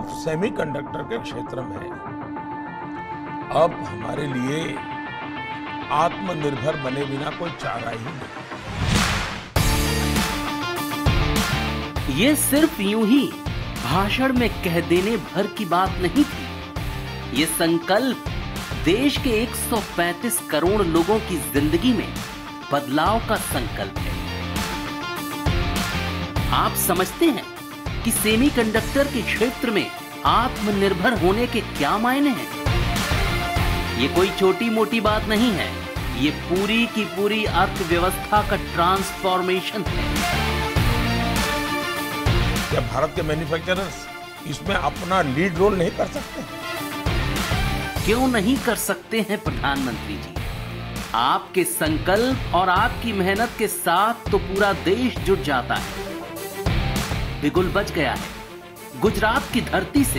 अब सेमीकंडक्टर के क्षेत्र में अब हमारे लिए आत्मनिर्भर बने बिना कोई चारा ही नहीं। ये सिर्फ यूं ही भाषण में कह देने भर की बात नहीं थी। ये संकल्प देश के 135 करोड़ लोगों की जिंदगी में बदलाव का संकल्प है। आप समझते हैं कि सेमीकंडक्टर के क्षेत्र में आत्मनिर्भर होने के क्या मायने हैं? ये कोई छोटी मोटी बात नहीं है, ये पूरी की पूरी अर्थव्यवस्था का ट्रांसफॉर्मेशन है। क्या भारत के मैन्युफैक्चरर्स इसमें अपना लीड रोल नहीं कर सकते? क्यों नहीं कर सकते हैं प्रधानमंत्री जी? आपके संकल्प और आपकी मेहनत के साथ तो पूरा देश जुट जाता है। बिगुल बच गया है गुजरात की धरती से।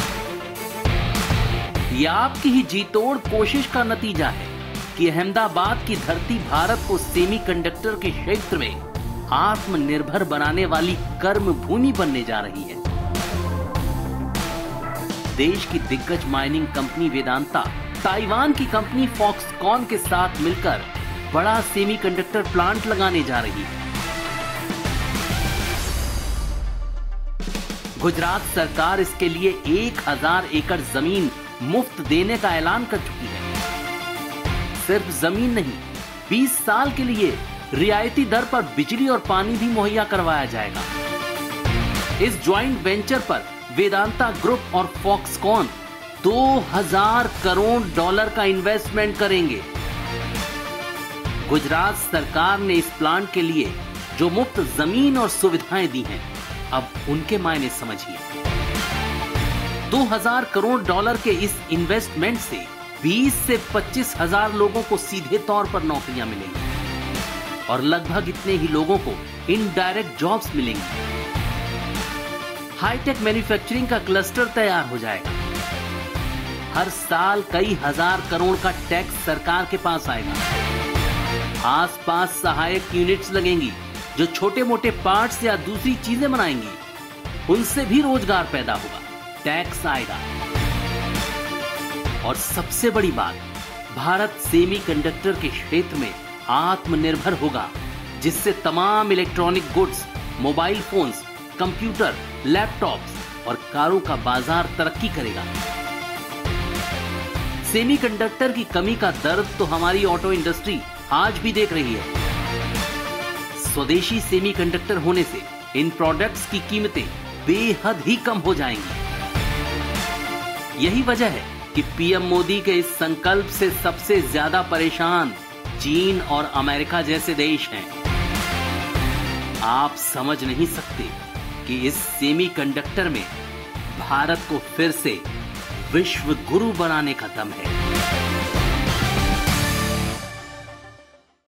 यह आपकी ही जीतोड़ कोशिश का नतीजा है कि अहमदाबाद की धरती भारत को सेमीकंडक्टर के क्षेत्र में आत्मनिर्भर बनाने वाली कर्म भूमि बनने जा रही है। देश की दिग्गज माइनिंग कंपनी वेदांता ताइवान की कंपनी फॉक्सकॉन के साथ मिलकर बड़ा सेमीकंडक्टर प्लांट लगाने जा रही है। गुजरात सरकार इसके लिए 1000 एकड़ जमीन मुफ्त देने का ऐलान कर चुकी है। सिर्फ जमीन नहीं, 20 साल के लिए रियायती दर पर बिजली और पानी भी मुहैया करवाया जाएगा। इस ज्वाइंट वेंचर पर वेदांता ग्रुप और फॉक्सकॉन $2000 करोड़ का इन्वेस्टमेंट करेंगे। गुजरात सरकार ने इस प्लांट के लिए जो मुफ्त जमीन और सुविधाएं दी हैं, अब उनके मायने समझिए। $2000 करोड़ के इस इन्वेस्टमेंट से 20 से 25 हजार लोगों को सीधे तौर पर नौकरियां मिलेंगी और लगभग इतने ही लोगों को इनडायरेक्ट जॉब्स मिलेंगी। हाईटेक मैन्युफैक्चरिंग का क्लस्टर तैयार हो जाएगा। हर साल कई हजार करोड़ का टैक्स सरकार के पास आएगा। आसपास सहायक यूनिट्स लगेंगी जो छोटे मोटे पार्ट्स या दूसरी चीजें बनाएंगी, उनसे भी रोजगार पैदा होगा, टैक्स आएगा। और सबसे बड़ी बात, भारत सेमीकंडक्टर के क्षेत्र में आत्मनिर्भर होगा, जिससे तमाम electronic goods, mobile phones, computer, laptops और कारों का बाजार तरक्की करेगा। सेमीकंडक्टर की कमी का दर्द तो हमारी ऑटो इंडस्ट्री आज भी देख रही है। स्वदेशी सेमीकंडक्टर होने से इन प्रोडक्ट्स की कीमतें बेहद ही कम हो जाएंगी। यही वजह है कि पीएम मोदी के इस संकल्प से सबसे ज्यादा परेशान चीन और अमेरिका जैसे देश हैं। आप समझ नहीं सकते कि इस सेमीकंडक्टर में भारत को फिर से विश्व गुरु बनाने का दम है।